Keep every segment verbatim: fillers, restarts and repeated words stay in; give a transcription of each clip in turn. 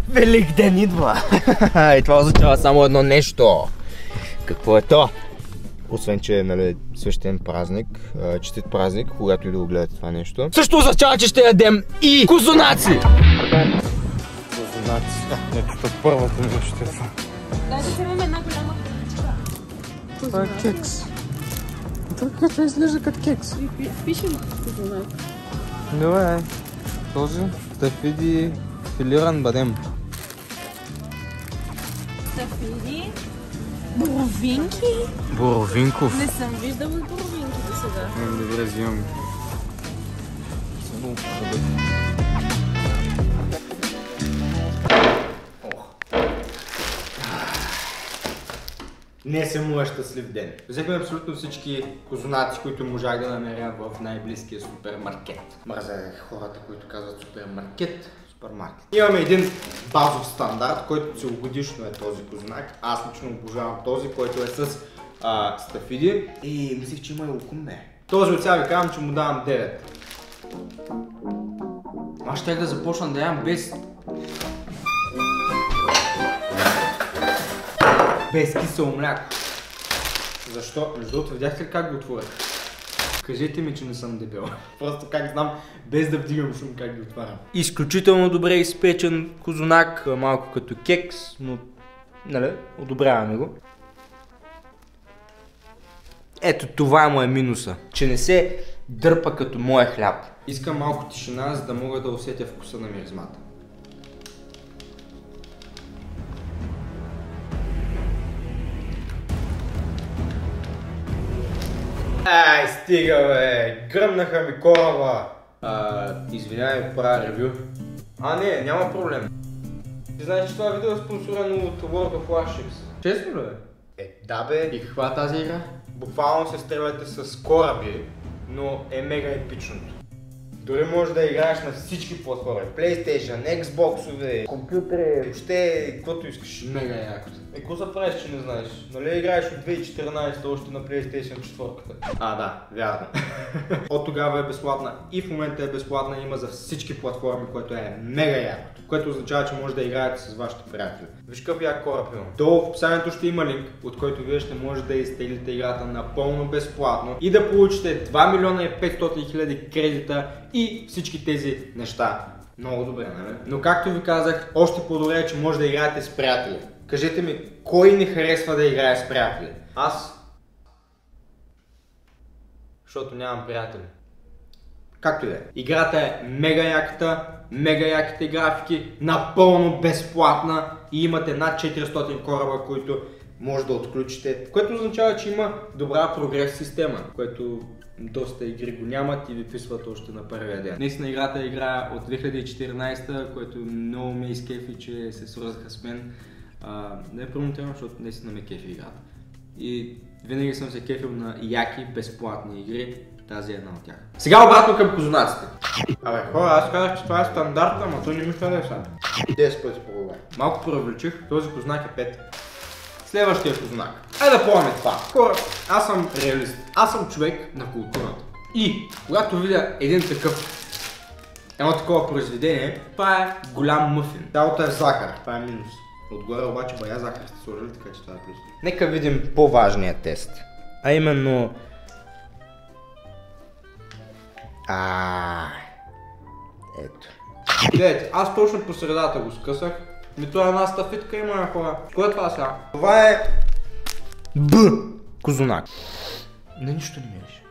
Велик ден идва! И това означава само едно нещо. Какво е то? Освен, че е, нали, свещен празник, честит празник, когато и да го гледате това нещо. Също означава, че ще ядем и козунаци! Козунаци. Ето първата нещо е това. Дай да вземем една голяма козуначка. Това е кекс. Това изглежда като кекс. Пишем козунак. Добре. Този стафиди филиран бадем. Стафиди. Боровинки? Боровинков. Не съм виждала боровинки до сега. Не, добре, взимам. Днес е моят щастлив ден. Взехме абсолютно всички козунаци, които можах да намеря в най-близкия супермаркет. Мразя хората, които казват супермаркет, супермаркет. Имаме един базов стандарт, който целогодишно е този козунак. Аз лично обожавам този, който е с а, стафиди. И мислих, че има и лукумбе. Този от сега ви казвам, че му давам девет. Аз щях да започна да ям без... без кисело мляко. Защо? Между другото, видяхте ли как го отворя? Кажете ми, че не съм дебел. Просто как знам, без да вдигам шум, как ги отварям. Изключително добре изпечен козунак, малко като кекс, но, нали, одобряваме го. Ето това му е минуса, че не се дърпа като моя хляб. Искам малко тишина, за да мога да усетя вкуса на миризмата. Ай, стига бе! Гръмнаха ми кораба! А, извинявай, правя ревю. А, не, няма проблем. Ти знаеш, че това видео е спонсорирано от World of Warships. Честно ли бе? Е, да бе. И каква е тази игра? Буквално се стреляте с кораби, но е мега епичното. Дори може да играеш на всички платформи. PlayStation, Xbox-ове, компютри, въобще каквото искаш. Мега якото. Е, какво се правиш, че не знаеш? Нали играеш от две хиляди и четиринадесета още на PlayStation четвърта? А, да, вярно. От тогава е безплатна и в момента е безплатна, има за всички платформи, което е мега якото. Което означава, че може да играете с вашите приятели. Виж какъв як кораб имам. Долу в описанието ще има линк, от който вие ще може да изтеглите играта напълно безплатно и да получите два милиона и петстотин хиляди кредита и всички тези неща. Много добре, нали? Но както ви казах, още по-добре е, че може да играете с приятели. Кажете ми, кой не харесва да играе с приятели? Аз? Защото нямам приятели. Както и да е. Играта е мега яката, мега яките графики, напълно безплатна и имате над четиристотин кораба, които може да отключите, което означава, че има добра прогрес система, което доста игри го нямат и ви писват още на първия ден. Наистина играта игра от две хиляди и четиринадесета, което много ме изкефи, че се свързаха с мен. А, не е промотирам, защото наистина ме кефи играта. И винаги съм се кефил на яки, безплатни игри. Тази е една от тях. Сега обратно към козунаците. Абе хора, аз казах, че това е стандарта, ама той не ми хареса. десет пъти по-добре. Малко преувеличих, този кознак е пет. Следващия кознак. Айде да помня това. Хора, аз съм реалист. Аз съм човек на културата. И когато видя един такъв, едно такова произведение, това е голям мъфин. Цялото е захар, това е минус. Отгоре обаче бая захар сте сложили, така че това е плюс. Нека видим по-важния тест. А именно... А, ето. Гледайте, аз точно по средата го скъсах. Мито една стафитка има, хора. Кое е това сега? Това е... Б. Козунак. Не, нищо не мирише.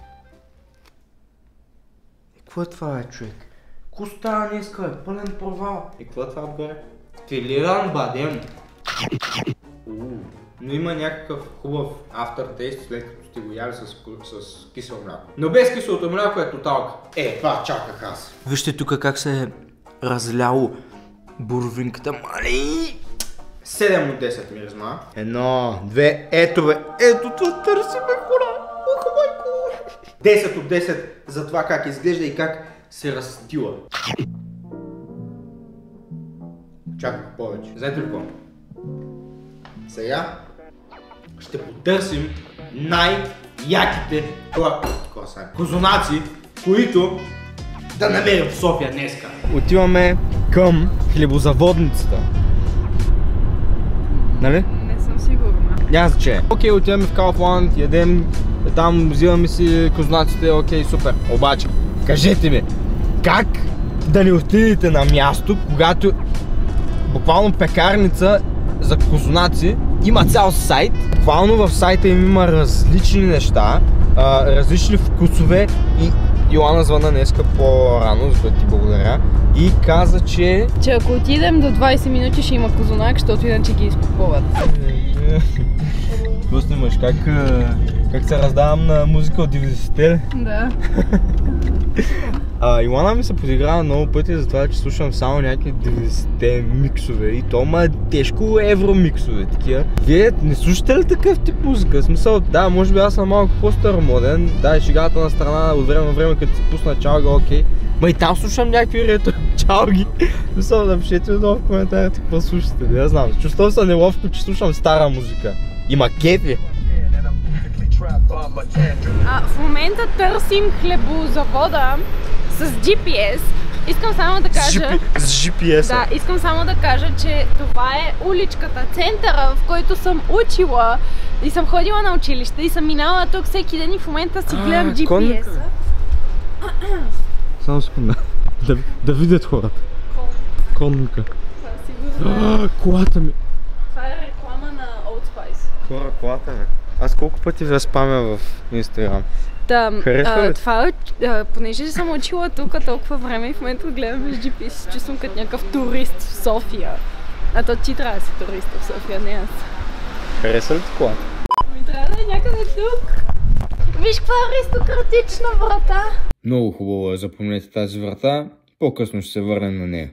И какво е това, бе, човек? Ко става днеска, бе? Пълен провал. И какво е това отгоре? Филиран бадем. Но има някакъв хубав aftertaste, след като сте го яли с, с кисело мляко. Но без киселото мляко е тоталка. Е, това чаках аз. Вижте тук как се е разляло боровинката, мали! седем от десет миризма. Едно, две, ето бе, ето това търсиме, хора! Ох, майко! десет от десет за това как изглежда и как се разстила. Чаках повече. Знаете ли какво? Сега ще потърсим най-яките козунаци, които да намерим в София днеска. Отиваме към хлебозаводницата. Нали? Не съм сигурна. Няма значение. Окей, отиваме в Kaufland, ядем, там взимаме си кознаците, окей, супер. Обаче, кажете ми, как да не отидете на място, когато буквално пекарница за кознаци има цял сайт. Буквално в сайта им има различни неща, а, различни вкусове и Йоанна звъна днеска по-рано, за което ти благодаря. И каза, че... Че ако отидем до двайсет минути ще има козунак, защото иначе ги изкупуват. Какво снимаш? Как, как се раздавам на музика от деветдесетте? Да. А, Йоанна ми се подиграва много пъти за това, че слушам само някакви деветдесетте миксове и то ма тежко евро миксове такива. Вие не слушате ли такъв тип музика? В смисъл, да, може би аз съм малко по-старомоден, да, и шегата на страна от време на време, като си пусна чалга, окей. Ма и там слушам някакви ретро чалги. Мисля, напишете долу в коментарите какво слушате, не знам. Чувствам се неловко, че слушам стара музика. Има кефи. А, в момента търсим хлебозавода с джи пи ес. Искам само да кажа... С джи пи ес-а. Да, искам само да кажа, че това е уличката, центъра, в който съм учила и съм ходила на училище и съм минала тук всеки ден и в момента си гледам джи пи ес-а. Само секунда. Да, да видят хората. Конника. Това сигурно. Колата ми. Това е реклама на Old Spice. Хора, колата ми. Аз колко пъти ви спамя в Инстаграм? Да, Харесва ли? това е, а, понеже съм учила тук толкова време и в момента гледам с джи пи ес, чувствам като някакъв турист в София. А то ти трябва да си турист в София, не аз. Харесва ли ти колата? Ми трябва да е някъде тук. Виж каква аристократична врата. Много хубаво е, запомнете тази врата. По-късно ще се върнем на нея.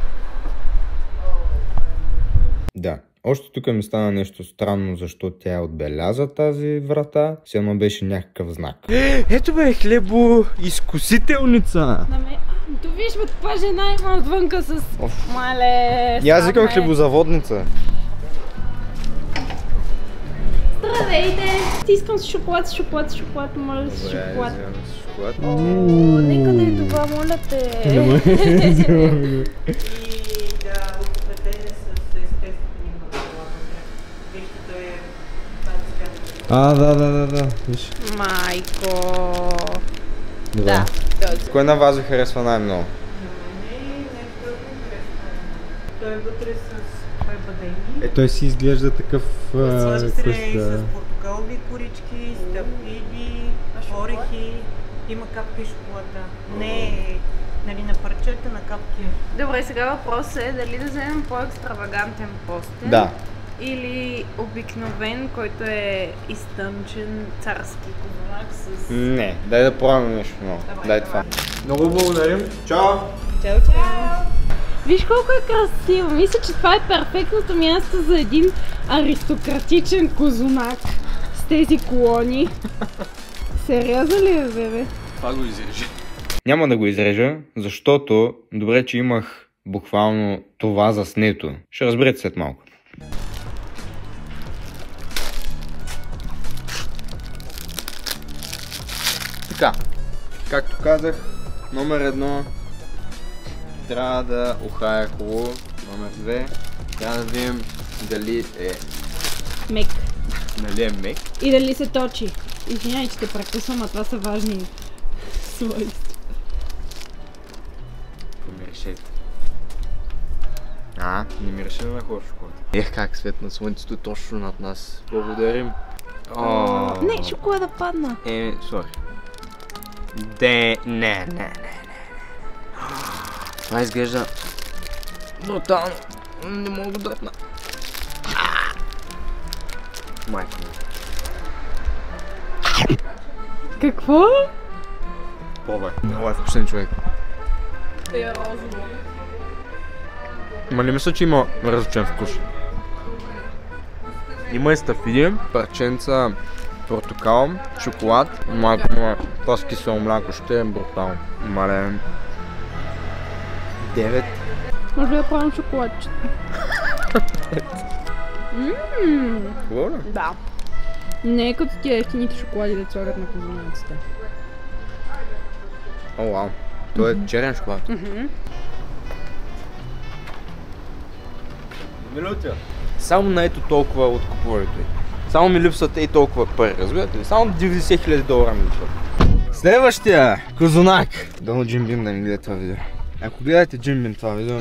Да. Още тук ми стана нещо странно, защо тя е отбеляза тази врата. Все едно беше някакъв знак. Е, ето бе, хлебо изкусителница! На ме... То виж бе, каква жена има отвънка с... Оф. Мале... И аз викам хлебозаводница. Здравейте! Ти искам с шоколад, с шоколад, с шоколад, моля с шоколад. шоколад. О, нека да е това, моля те. А, да, да, да, да. Виж. Майко. Добре. Да. Кой на вас ви харесва най-много? Той е вътре с байбадейни. Е, той си изглежда такъв... Сложи се и с портокалови корички, стафиди, орехи. Има капка и шоколада. Не е нали, на парчета, на капки. Добре, сега въпрос е дали да вземем по-екстравагантен постен. Да. Или обикновен, който е изтънчен царски козунак с... Не, дай да пробваме нещо ново. Дай това. Много благодарим. Чао! Чао, чао! Виж колко е красиво! Мисля, че това е перфектното място за един аристократичен козунак с тези колони. Сериозно ли е, бебе? Това го изрежа. Няма да го изрежа, защото добре, че имах буквално това заснето. Ще разберете след малко. Така, както казах, номер едно трябва да ухая хубаво, номер две трябва да видим дали е, Мек. дали е мек. И дали се точи. Извинявай, че те прекъсвам, а това са важни свойства. Какво ми решете? А, не ми реши на хора шоколад. Ех, как светна слънцето точно над нас. Благодарим. О, Не, шоколада падна. Е, сори. Де, не, не, не, не. Това изглежда брутално. Не мога да дръпна. Майко ми. Какво? Пробвай. Много е вкусен човек. Е, розово. Ма не мисля, че има различен вкус. Има и стафиди, парченца, портокал, шоколад, малко на това с кисело мляко ще е брутално. Мале... девет. Може да правим шоколадчета. Ммм. Хубаво ли? Да. Не е като тия ефтините шоколади да слагат на козунаците. О, вау. Той е черен шоколад. Мхм. Минутия. Само на ето толкова от купуването й. Само ми липсват и толкова пари, разбирате ли? Само деветдесет хиляди долара ми липсват. Следващия козунак. Дано Джимбин да ми гледа това видео. Ако гледате Джимбин това видео,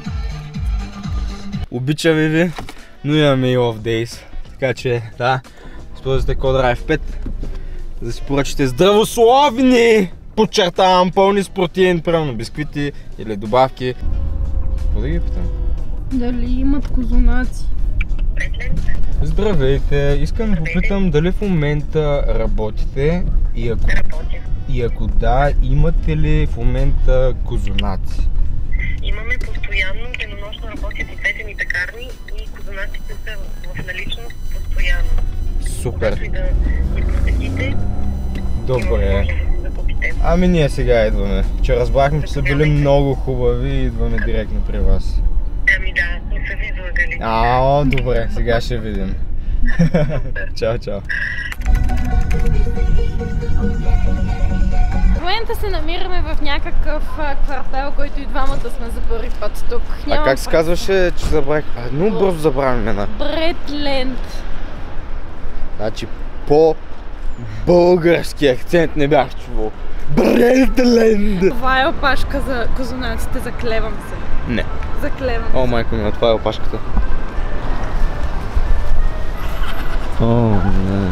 обича ви ви, но имаме и off days. Така че, да, използвате код Райф пет, за да си поръчате здравословни, подчертавам, пълни с протеин, правилно бисквити или добавки. Какво да ги питам? Дали имат козунаци? Здравейте, искам да попитам дали в момента работите и ако, и ако да, имате ли в момента козунаци? Имаме постоянно, денонощно работят и двете ни пекарни и козунаците са в наличност постоянно. Супер. Когато и да ни посетите, добре. да купите. Ами ние сега идваме, че разбрахме, че са били много хубави и идваме директно при вас. Ами да, не са ви излагали. Ао, добре, сега ще видим. Чао, чао. В момента се намираме в някакъв квартал, който и двамата сме за първи път тук. А как се казваше, че забравих? А, много бързо забравям имена. Бредленд. Значи по български акцент не бях чувал. Бредленд! Това е опашка за козунаците, заклевам се. Не. Заклевам се. О, майко ми, това е опашката. О, не.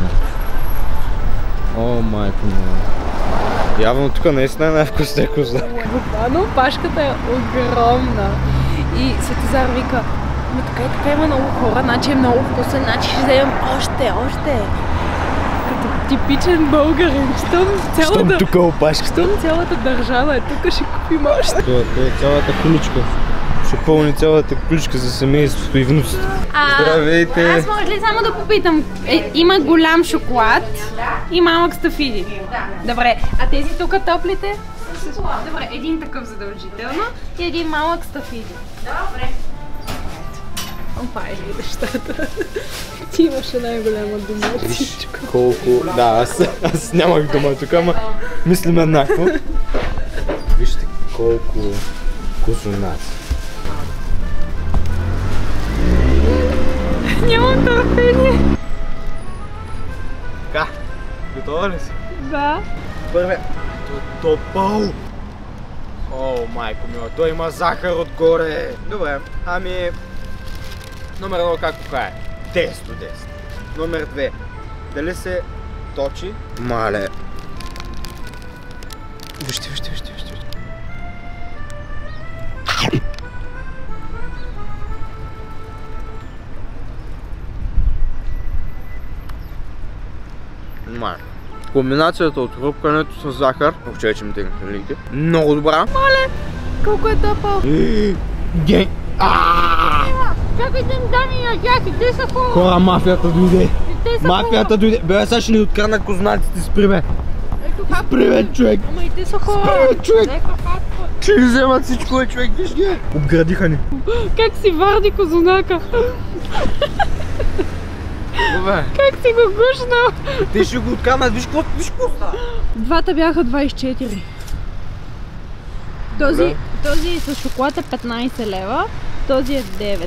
О, майко ми. Явно тук наистина е най-вкусна коза. Буквално опашката е огромна. И Светозар вика, но така и така има много хора, значи е много вкусен, значи ще вземем още, още. Като типичен българин, щом цялата... Щом тук е опашката. Щом цялата държава е тук, ще купим още. Това е цялата количка. Ще пълни цялата количка за семейството и внуците. Здравейте! Аз може ли само да попитам, е, има голям шоколад и малък стафиди. Добре, а тези тук топлите? Добре, един такъв задължително и един малък стафиди. Добре. Опа, е нещата. Ти имаше най-голяма дума. Виж колко... Да, аз, аз нямах дума тук, ама мислим еднакво. Вижте колко козунаци. Нямам търпение. Така, готова ли си? Да. Първе. Той е топъл. О, майко мила, той има захар отгоре. Добре, ами... Номер едно както е? десет от десет. Номер две. Дали се точи? Мале. Вижте, вижте, вижте, вижте. Мале. Комбинацията от хрупкането с захар, въобще че ми тегнаха линки, много добра. Мале, колко е топъл. Ген... Чакайте ми дами на тях, те са хора. Хора, мафията дойде. Те са Мафията дойде. Бе, сега ще ни открадна кознаците, спри бе. Спри бе, човек. Ама и те са хора. Спри бе, човек. Ще ни вземат всичко бе, човек, виж ги. Обградиха ни. Как си варди козунака? Добре. Как си го гушнал? Те ще го откраднат, виж какво, виж какво става. Двата бяха двайсет и четири. Този, този с шоколад е петнайсет лева, този е девет.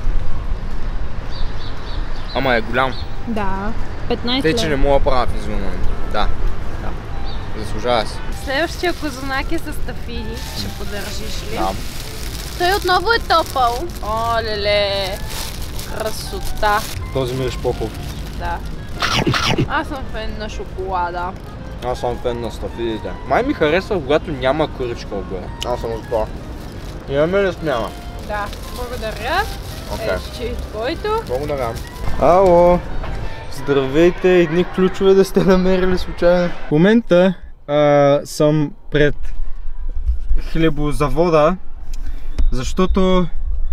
Ама е голям. Да, петнайсет лева. Те, че не мога да правя физиономия. Да, да. Заслужава си. Следващия козунак е с тафиди. Ще поддържиш ли? Да. Той отново е топъл. О, леле, красота. Този мириш по-хубав. Да. Аз съм фен на шоколада. Аз съм фен на стафидите. Май ми харесва, когато няма коричка отгоре. Аз съм от това. Имаме ли смяна? Да, благодаря. Окей. Okay. Ето, твоето. Благодаря. Ало! Здравейте, едни ключове да сте намерили случайно. В момента а, съм пред хлебозавода, защото...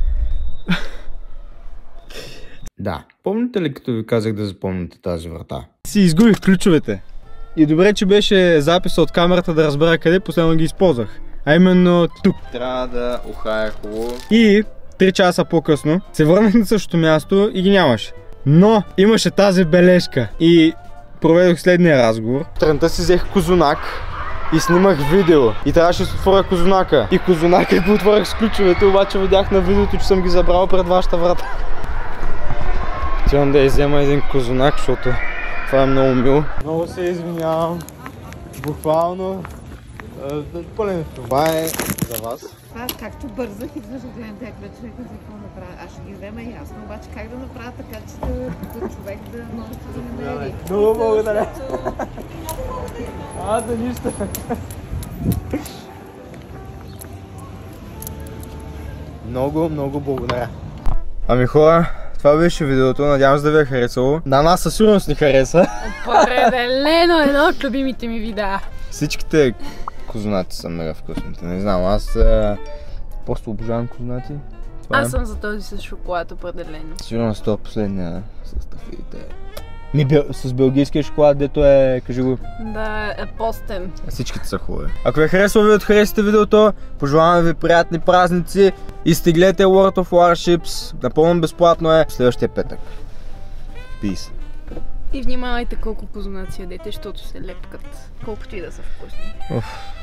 Да, помните ли като ви казах да запомните тази врата? Си изгубих ключовете. И добре, че беше записа от камерата да разбера къде последно ги използвах. А именно тук. Трябва да ухая хубаво. И три часа по-късно се върнах на същото място и ги нямаше. Но имаше тази бележка и проведох следния разговор. Трънта си взех козунак и снимах видео. И трябваше да се отворя козунака. И козунака го отворях с ключовете, обаче видях на видеото, че съм ги забрал пред вашата врата. Отивам да иззема един козунак, защото това е много мило. Много се извинявам. Буквално. Пълен. Това е за вас. Това, както бързах, идваш да гледам тези ключове, какво направя. Аз ще ги взема ясно, обаче как да направя така, че да, да човек да може да ги намери. Много благодаря. А, да нищо. Много, много благодаря. Ами хора, това беше видеото, надявам се да ви е харесало. На нас със сигурност ни хареса. Определено едно от любимите ми видеа. Всичките козунати са мега вкусните, не знам, аз а, просто обожавам козунати. Аз е. съм за този с шоколад определено. Сигурно с това последния състав и те. Ми бел... с белгийския шоколад, дето е, кажи го. Да, е постен. Всичките са хубави. Ако ви е харесало видеото, харесате видеото, пожелавам ви приятни празници и стиглете World of Warships. Напълно безплатно е следващия петък. Peace. И внимавайте колко козунаци ядете, защото се лепкат, колкото и да са вкусни. Уф.